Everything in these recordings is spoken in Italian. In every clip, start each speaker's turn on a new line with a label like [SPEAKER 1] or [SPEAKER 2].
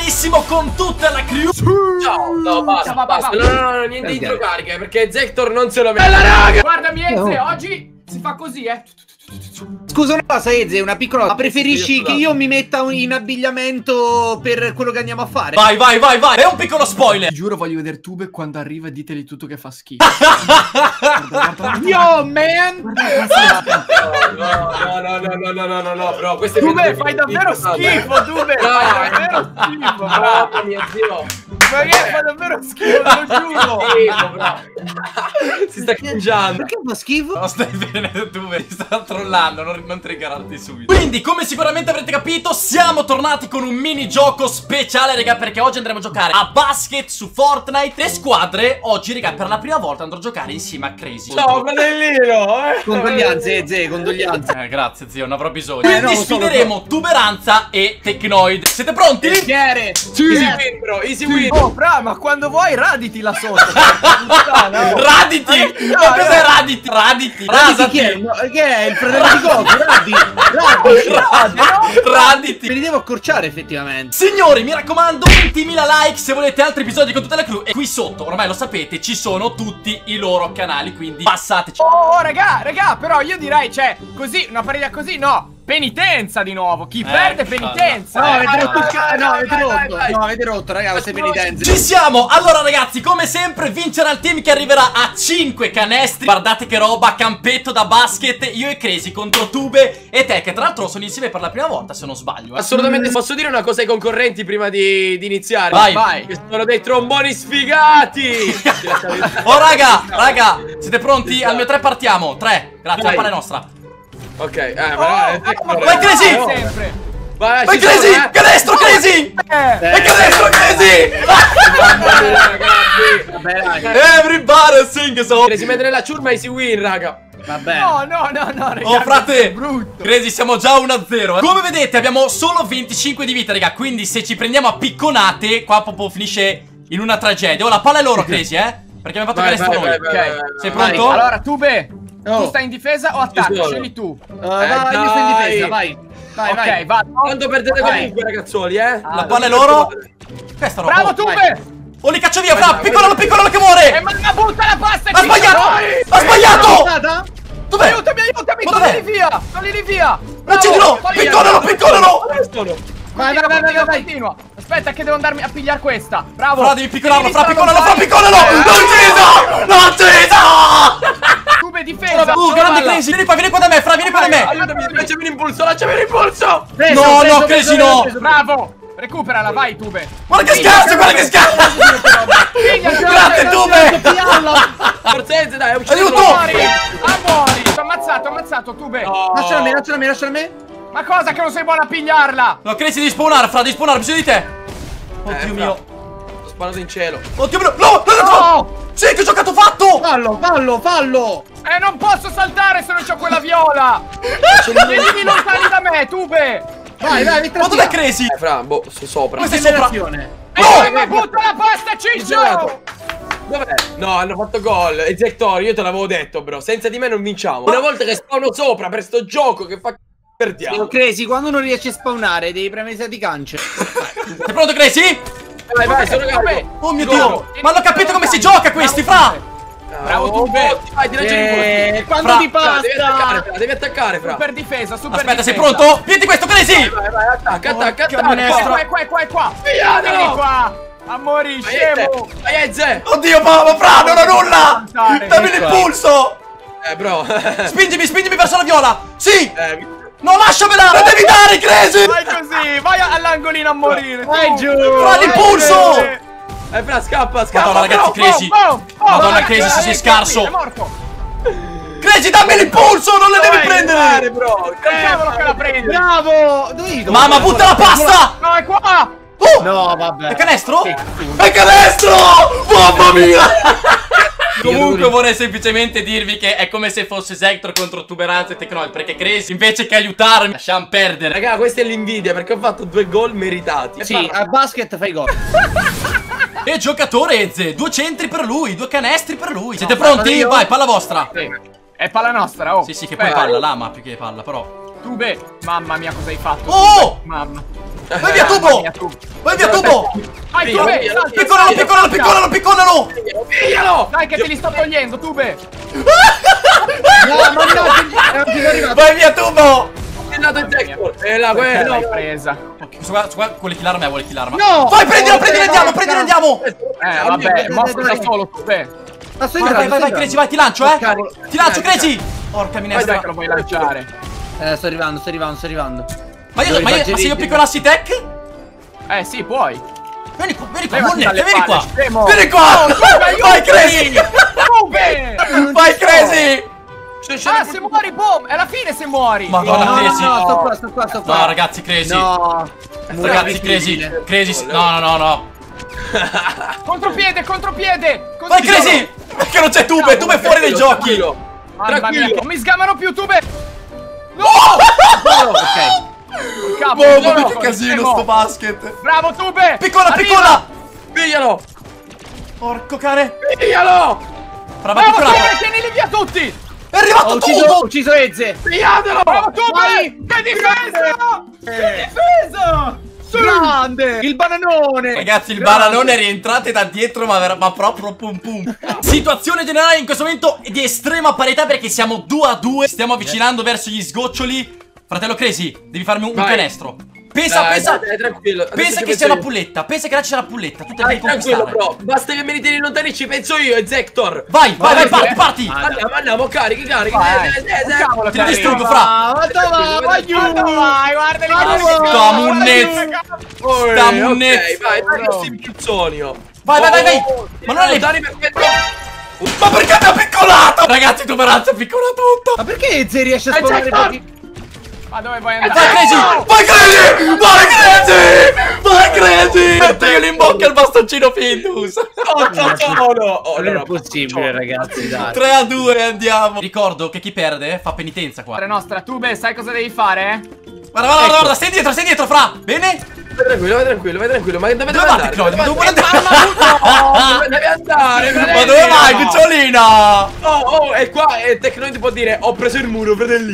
[SPEAKER 1] tantissimo con tutta la crew.
[SPEAKER 2] Ciao, no, basta, basta. No, niente di idrocariche, perché Zector non se lo mette. Bella raga!
[SPEAKER 3] Guardami Eze, oggi si fa così,
[SPEAKER 4] Scusa una cosa Eze, una piccola cosa. Preferisci che io mi metta in abbigliamento per quello che andiamo a fare?
[SPEAKER 1] Vai, è un piccolo spoiler.
[SPEAKER 3] Ti giuro voglio vedere Tube quando arriva e diteli tutto che fa schifo.
[SPEAKER 4] Yo man!
[SPEAKER 2] No, bro, questo è
[SPEAKER 3] Tube, fai davvero schifo, Tube! Fai davvero schifo,
[SPEAKER 2] bravo, mio zio!
[SPEAKER 3] Ma che fa davvero schifo, te lo giuro!
[SPEAKER 2] Si sta cangiando.
[SPEAKER 4] Perché fa schifo?
[SPEAKER 1] No, stai bene, Tube, ti sta trollando, non triggerarti subito. Quindi, come sicuramente avrete capito, siamo tornati con un minigioco speciale, raga, perché oggi andremo a giocare a basket su Fortnite. Le squadre, oggi, raga, per la prima volta andrò a giocare insieme a Crazy.
[SPEAKER 2] Ciao, fratellino!
[SPEAKER 4] Condoglianze, Eze, condoglianze.
[SPEAKER 1] Grazie, zio, non avrò bisogno. Quindi sfideremo Tuberanza e Technoid. Siete pronti?
[SPEAKER 4] Chiare!
[SPEAKER 2] Sì! Easy win, bro, easy win!
[SPEAKER 3] Oh, fra, ma quando vuoi raditi là sotto.
[SPEAKER 1] Raditi! Ma cos'è raditi? Raditi!
[SPEAKER 4] Rasati! Che è il fratello di Goku?
[SPEAKER 1] Raditi!
[SPEAKER 4] Me li devo accorciare effettivamente.
[SPEAKER 1] Signori, mi raccomando, 20.000 like se volete altri episodi con tutta la crew. E qui sotto, ormai lo sapete, ci sono tutti i loro canali, quindi passateci.
[SPEAKER 3] Oh, raga, però io direi, cioè, così, una partita così, no. Penitenza di nuovo, chi perde penitenza.
[SPEAKER 4] No, avete rotto, raga, queste penitenze.
[SPEAKER 1] Ci siamo. Allora ragazzi, come sempre vincerà il team che arriverà a 5 canestri. Guardate che roba, campetto da basket. Io e Crazy contro Tube e te, che tra l'altro sono insieme per la prima volta, se non sbaglio.
[SPEAKER 2] Assolutamente. Posso dire una cosa ai concorrenti prima di iniziare?
[SPEAKER 1] Vai.
[SPEAKER 2] Che sono dei tromboni sfigati.
[SPEAKER 1] Oh raga, siete pronti? Al mio 3 partiamo. 3, grazie, la palla è nostra.
[SPEAKER 2] Ok,
[SPEAKER 1] vai Crazy!
[SPEAKER 2] Vai
[SPEAKER 1] Crazy! Canestro Crazy! E canestro Crazy! Everybody sing a song!
[SPEAKER 2] Crazy mentre nella ciurma easy win, raga.
[SPEAKER 4] Vabbè.
[SPEAKER 3] No, raga.
[SPEAKER 1] Oh frate, Crazy, siamo già 1-0. Come vedete abbiamo solo 25 di vita, raga. Quindi se ci prendiamo a picconate, qua proprio finisce in una tragedia. Oh, la palla è loro, Crazy, perché mi ha fatto canestro noi.
[SPEAKER 3] Ok,
[SPEAKER 1] sei pronto?
[SPEAKER 3] Allora, Tube, tu stai in difesa o attacchi? Scegli tu.
[SPEAKER 4] Vai, io sto in difesa, vai.
[SPEAKER 3] Ok, vai.
[SPEAKER 2] Quando perdete comunque, ragazzoli,
[SPEAKER 1] La palla è loro. Questa roba.
[SPEAKER 3] Bravo, Tube!
[SPEAKER 1] Oh, li caccio via, fra! Piccololo che muore!
[SPEAKER 3] Ma butta la pasta!
[SPEAKER 1] Ha sbagliato! Ha sbagliato! Dov'è?
[SPEAKER 3] Aiutami! Toglili via!
[SPEAKER 1] Uccidilo! Piccololo!
[SPEAKER 3] Vai! Continua! Aspetta che devo andarmi a pigliare questa! Bravo!
[SPEAKER 1] Fra, devi piccolarlo! L'ho ucciso!
[SPEAKER 3] Tube, difesa!
[SPEAKER 1] Grande Crazy! Vieni qua da me, fra, vieni qua da me!
[SPEAKER 2] Aiutami, lasciami l'impulso!
[SPEAKER 1] No, Crazy, no!
[SPEAKER 3] Bravo! Recuperala, vai, Tube!
[SPEAKER 1] Guarda che scherzo! Grazie, Tube!
[SPEAKER 2] Forzese, dai,
[SPEAKER 1] Aiuto!
[SPEAKER 3] Muori! T'ho ammazzato, Tube!
[SPEAKER 4] Lasciala a me.
[SPEAKER 3] Ma cosa che non sei buona a pigliarla?
[SPEAKER 1] No, Crazy, devi spawnare, fra, bisogno di te! Oddio mio!
[SPEAKER 2] Ho sparato in cielo!
[SPEAKER 1] Oddio mio! No! Sì, che giocato fatto!
[SPEAKER 4] Fallo!
[SPEAKER 3] Non posso saltare se non c'ho quella viola! Vieni lontani da me, Tube!
[SPEAKER 4] Vai,
[SPEAKER 1] ma dov'è Crazy?
[SPEAKER 2] Fra, boh, sto sopra.
[SPEAKER 1] Questo è sopra!
[SPEAKER 3] Ma butta la pasta, Ciccio!
[SPEAKER 2] Dov'è? No, hanno fatto gol. E Zector, io te l'avevo detto, bro. Senza di me non vinciamo. Una volta che spawno sopra per sto gioco che fa... perdiamo.
[SPEAKER 4] Crazy, quando non riesci a spawnare devi premere di cance.
[SPEAKER 1] Sei pronto, Crazy?
[SPEAKER 2] Vai, sono calmo.
[SPEAKER 1] Oh mio Dio! Ma hanno capito come si gioca questi, fra!
[SPEAKER 2] Bravo, Tube! Vai, ti ragioni.
[SPEAKER 4] Quando ti passa!
[SPEAKER 2] Devi attaccare, fra.
[SPEAKER 3] Super difesa,
[SPEAKER 1] Aspetta, sei pronto? Vieni questo, Crazy!
[SPEAKER 2] Vai, attacca.
[SPEAKER 3] Qua! Vieni qua! Amori, scemo!
[SPEAKER 2] Vai, Eze!
[SPEAKER 1] Oddio, ma fra, non ho nulla! Dammi l'impulso!
[SPEAKER 2] Bro.
[SPEAKER 1] Spingimi verso la viola! Sì! No, lasciamela! La devi dare, Crazy!
[SPEAKER 3] Vai così! Vai all'angolino a morire!
[SPEAKER 4] Vai giù!
[SPEAKER 1] Fra l'impulso!
[SPEAKER 2] Fra, scappa!
[SPEAKER 1] Madonna, ragazzi, Crazy! Madonna, Crazy, sei scarso!
[SPEAKER 3] È morto!
[SPEAKER 1] Crazy, dammi l'impulso! Non le devi prendere!
[SPEAKER 2] Bro!
[SPEAKER 3] Cavolo che la prendi!
[SPEAKER 4] Bravo!
[SPEAKER 1] Mamma, butta la pasta!
[SPEAKER 3] No, è qua!
[SPEAKER 4] No, vabbè.
[SPEAKER 1] È canestro? È canestro! Mamma mia! Comunque vorrei semplicemente dirvi che è come se fosse Zector contro Tuberanza e Technoid, perché Crazy invece che aiutarmi lasciamo perdere.
[SPEAKER 2] Raga, questa è l'invidia perché ho fatto 2 gol meritati.
[SPEAKER 4] Sì, a basket fai gol.
[SPEAKER 1] E giocatore Eze, 2 centri per lui, 2 canestri per lui. Siete pronti? Vai, palla vostra.
[SPEAKER 3] È palla nostra, oh.
[SPEAKER 1] Sì, che poi palla, lama più che palla, però.
[SPEAKER 3] Tube, mamma mia cosa hai fatto?
[SPEAKER 1] Oh!
[SPEAKER 3] Mamma.
[SPEAKER 1] Vai via, Tubo! Vai via, Tubo!
[SPEAKER 3] Vai, Tube!
[SPEAKER 1] Piccolalo, piccolalo, piccolalo, piccolalo!
[SPEAKER 2] Piglialo!
[SPEAKER 3] Dai che te li sto togliendo, Tube!
[SPEAKER 4] No, non è arrivato.
[SPEAKER 1] Vai via, Tubo!
[SPEAKER 2] È andato in Zector! E la
[SPEAKER 3] L'hai presa.
[SPEAKER 1] Questo qua vuole killarmi, vuole killarmi.
[SPEAKER 4] No!
[SPEAKER 1] Vai, prendilo, andiamo!
[SPEAKER 3] Vabbè, mostro da solo, Tube.
[SPEAKER 4] Ma sto
[SPEAKER 1] Vai,
[SPEAKER 4] arrivando,
[SPEAKER 1] Crazy, vai, ti lancio,
[SPEAKER 4] Oh, cavolo.
[SPEAKER 1] Ti lancio, Crazy! Porca
[SPEAKER 3] Vai, dai
[SPEAKER 1] minestra.
[SPEAKER 3] che lo vuoi lanciare.
[SPEAKER 4] Sto arrivando.
[SPEAKER 1] Ma se io piccolassi Tech?
[SPEAKER 3] Sì, puoi.
[SPEAKER 1] Vieni qua,
[SPEAKER 3] Levati
[SPEAKER 1] Monnette,
[SPEAKER 3] dalle
[SPEAKER 1] vieni qua!
[SPEAKER 3] palle, scemo.
[SPEAKER 1] Vieni qua! Vai, Crazy!
[SPEAKER 3] Tube!
[SPEAKER 1] Vai, Crazy!
[SPEAKER 3] Ah, se muori, boom! È la fine se muori!
[SPEAKER 1] Madonna,
[SPEAKER 4] No,
[SPEAKER 1] Crazy!
[SPEAKER 4] no, sto qua.
[SPEAKER 1] No, ragazzi, Crazy!
[SPEAKER 4] No.
[SPEAKER 1] Ragazzi, Crazy! No!
[SPEAKER 3] Contropiede!
[SPEAKER 1] Vai, Crazy! Perché non c'è Tube? Tube è fuori dai giochi!
[SPEAKER 3] Mamma mia, non mi sgamano più, Tube! No!
[SPEAKER 4] Ok.
[SPEAKER 1] Mamma, che casino sto basket!
[SPEAKER 3] Bravo, Tube!
[SPEAKER 1] Piccola!
[SPEAKER 2] Piglialo!
[SPEAKER 1] Porco cane!
[SPEAKER 2] Piglialo!
[SPEAKER 1] Brava,
[SPEAKER 3] Bravo,
[SPEAKER 1] piccola!
[SPEAKER 3] Tube, tienili via tutti!
[SPEAKER 1] È arrivato
[SPEAKER 4] Ho
[SPEAKER 1] Tubo!
[SPEAKER 4] ucciso Eze.
[SPEAKER 2] Pigliatelo!
[SPEAKER 3] Bravo, Tube!
[SPEAKER 4] Vai!
[SPEAKER 3] Che difesa! Che difesa!
[SPEAKER 4] Grande! Il bananone!
[SPEAKER 1] Ragazzi, il bananone è rientrato da dietro, ma proprio pum pum. Situazione generale in questo momento è di estrema parità perché siamo 2-2. Stiamo avvicinando verso gli sgoccioli. Fratello Crazy, devi farmi un canestro. Pensa
[SPEAKER 2] tranquillo.
[SPEAKER 1] Pensa che sia una pulletta. Pensa che là c'è la pulletta. Tu te devi
[SPEAKER 2] Tranquillo,
[SPEAKER 1] conquistare.
[SPEAKER 2] bro. Basta che me li tieni lontani, ci penso io, e Zector.
[SPEAKER 1] Vai, parti.
[SPEAKER 2] Andiamo, carichi.
[SPEAKER 1] Ti distruggo, fra.
[SPEAKER 3] Vai, guarda lì!
[SPEAKER 1] Sta munnezza.
[SPEAKER 2] Ok, vai, questi piccioni.
[SPEAKER 1] Vai. Ma non è lì. Ma perché mi ha piccolato? Ragazzi, tu veramente piccola tutto.
[SPEAKER 4] Ma perché Eze riesce a spawnare pochi?
[SPEAKER 3] Ma dove vuoi andare?
[SPEAKER 1] Vai Crazy! Mettegli in bocca il bastoncino Findus.
[SPEAKER 4] Non è possibile, ragazzi, dai.
[SPEAKER 1] 3-2 andiamo. Ricordo che chi perde fa penitenza qua.
[SPEAKER 3] Nostra, Tube, sai cosa devi fare?
[SPEAKER 1] Guarda, stai dietro, fra. Bene?
[SPEAKER 2] Vai tranquillo. Ma dove
[SPEAKER 1] Dove
[SPEAKER 2] andare?
[SPEAKER 1] Dove
[SPEAKER 2] Devi andare?
[SPEAKER 1] Ma dove vai, cucciolina?
[SPEAKER 2] Oh, e qua Tecnoid può dire ho preso il muro, fratelli.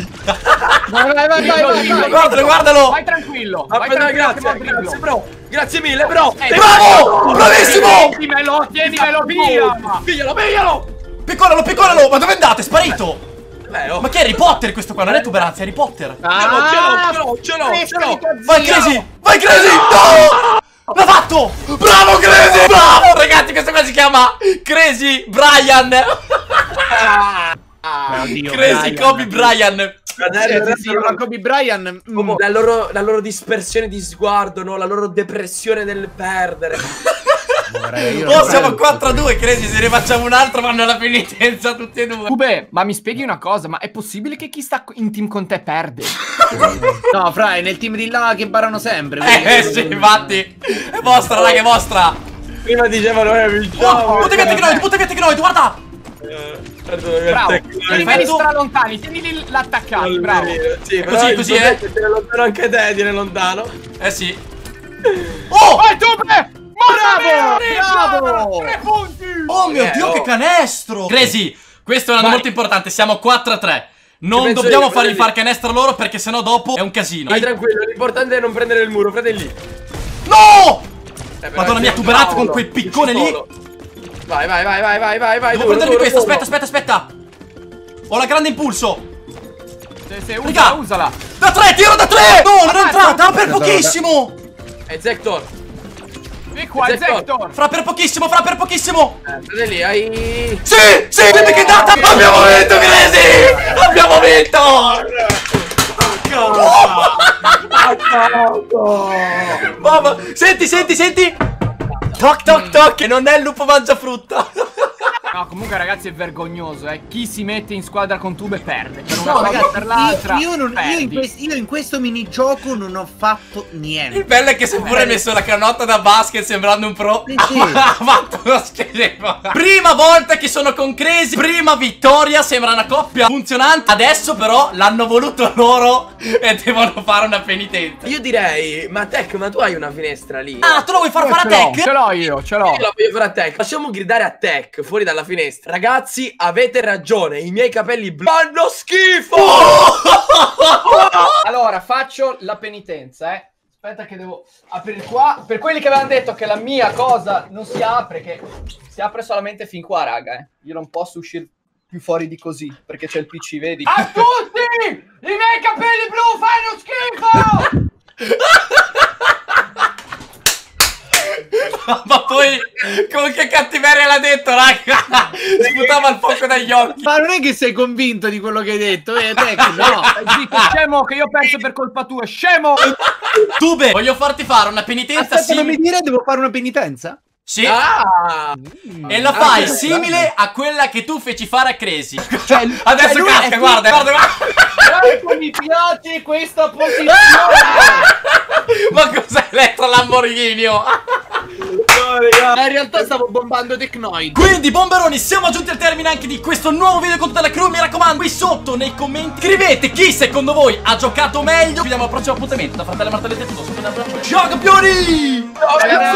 [SPEAKER 4] Vai.
[SPEAKER 1] Guardalo.
[SPEAKER 3] Vai tranquillo.
[SPEAKER 2] Grazie, bro. Grazie mille, bro.
[SPEAKER 1] Bravo! Bravissimo!
[SPEAKER 3] Tienimelo via!
[SPEAKER 2] Piglialo.
[SPEAKER 1] Piccolalo. Ma dove andate? È sparito.
[SPEAKER 2] Oh.
[SPEAKER 1] Ma che è Harry Potter questo qua? Non è Tuber, anzi è Harry Potter.
[SPEAKER 2] Ce l'ho.
[SPEAKER 1] Vai Crazy! No! L'ha fatto! Bravo Crazy! Bravo! Ragazzi, questo qua si chiama Crazy Brian. Crazy Kobe Brian.
[SPEAKER 4] Kobe Bryant.
[SPEAKER 2] La loro dispersione di sguardo, no? La loro depressione nel perdere.
[SPEAKER 1] Oh, siamo 4-2, Crazy. Se ne facciamo un altro, vanno alla penitenza tutti e due.
[SPEAKER 3] Tube, ma mi spieghi una cosa? Ma è possibile che chi sta in team con te perde?
[SPEAKER 4] No, fra, è nel team di là che barano sempre.
[SPEAKER 1] Sì, infatti. È vostra, raga, è vostra.
[SPEAKER 2] Prima dicevano vinciamo.
[SPEAKER 1] Butta via Tecnoid, guarda.
[SPEAKER 3] Bravo. Tienili stralontani, tienili l'attaccati, bravo.
[SPEAKER 2] Sì,
[SPEAKER 1] così,
[SPEAKER 2] Tiene lontano anche te, tiene lontano.
[SPEAKER 1] Sì. Oh!
[SPEAKER 3] Vai, Tube!
[SPEAKER 4] Bravo!
[SPEAKER 3] 3 punti!
[SPEAKER 1] Oh mio Dio, che canestro! Crazy, questo è un anno molto importante. Siamo 4-3. Non dobbiamo fargli far canestro loro perché sennò dopo è un casino.
[SPEAKER 2] Vai tranquillo, l'importante è non prendere il muro, fratelli.
[SPEAKER 1] No! Madonna mia, tuberazzo con quel piccone lì.
[SPEAKER 2] Vai.
[SPEAKER 1] Devo prendermi questa, aspetta. Ho la grande impulso.
[SPEAKER 3] Se usala.
[SPEAKER 1] Da 3, tiro da 3! No, non è entrata, per pochissimo.
[SPEAKER 2] È Zector.
[SPEAKER 3] Vieni qua, Zector.
[SPEAKER 1] Fra per pochissimo.
[SPEAKER 2] Fratelli, hai...
[SPEAKER 1] Sì, dimmi che è andata. Abbiamo vinto, Crazy! Abbiamo vinto! Mamma, senti. Toc. E non è il lupo mangia frutta.
[SPEAKER 3] No, comunque ragazzi è vergognoso, Chi si mette in squadra con Tube perde. Per una
[SPEAKER 4] No,
[SPEAKER 3] cosa
[SPEAKER 4] ragazzi,
[SPEAKER 3] per l'altra.
[SPEAKER 4] io in questo minigioco non ho fatto niente.
[SPEAKER 1] Il bello è che se pure hai messo la canotta da basket sembrando un pro, ha fatto lo schifo. Prima volta che sono con Crazy, prima vittoria, sembra una coppia funzionante. Adesso però l'hanno voluto loro e devono fare una penitenza.
[SPEAKER 2] Io direi, ma Tech, ma tu hai una finestra lì?
[SPEAKER 1] Ah, tu lo vuoi far fare a Tech?
[SPEAKER 3] Ce l'ho io,
[SPEAKER 2] Io la voglio fare a Tech. Facciamo gridare a Tech fuori dalla finestra. Ragazzi, avete ragione, i miei capelli blu fanno schifo!
[SPEAKER 3] Allora, faccio la penitenza, Aspetta che devo aprire qua. Per quelli che avevano detto che la mia cosa non si apre, che si apre solamente fin qua, raga, Io non posso uscire più fuori di così, perché c'è il PC, vedi? A tutti! I miei capelli blu fanno schifo!
[SPEAKER 1] Ma poi con che cattiveria l'ha detto, raga. Sputava il fuoco dagli occhi.
[SPEAKER 4] Ma non è che sei convinto di quello che hai detto, no.
[SPEAKER 3] Zitto, scemo, che io ho perso per colpa tua, scemo!
[SPEAKER 1] Tube, voglio farti fare una penitenza
[SPEAKER 4] Aspetta, non mi dire, devo fare una penitenza?
[SPEAKER 1] Sì.
[SPEAKER 2] Ah!
[SPEAKER 1] E la fai simile a quella che tu feci fare a Crazy.
[SPEAKER 4] Cioè,
[SPEAKER 1] Adesso casca, guarda.
[SPEAKER 3] Quanto mi piace questa posizione!
[SPEAKER 1] Ma cos'è Electro Lamborghini?
[SPEAKER 4] In realtà stavo bombando Technoid.
[SPEAKER 1] Quindi bomberoni, siamo giunti al termine anche di questo nuovo video con tutta la crew. Mi raccomando, qui sotto nei commenti scrivete chi secondo voi ha giocato meglio. Ci vediamo al prossimo appuntamento da Fratello Martelletti e tutto. Ciao campioni!
[SPEAKER 3] Ciao ragazzi!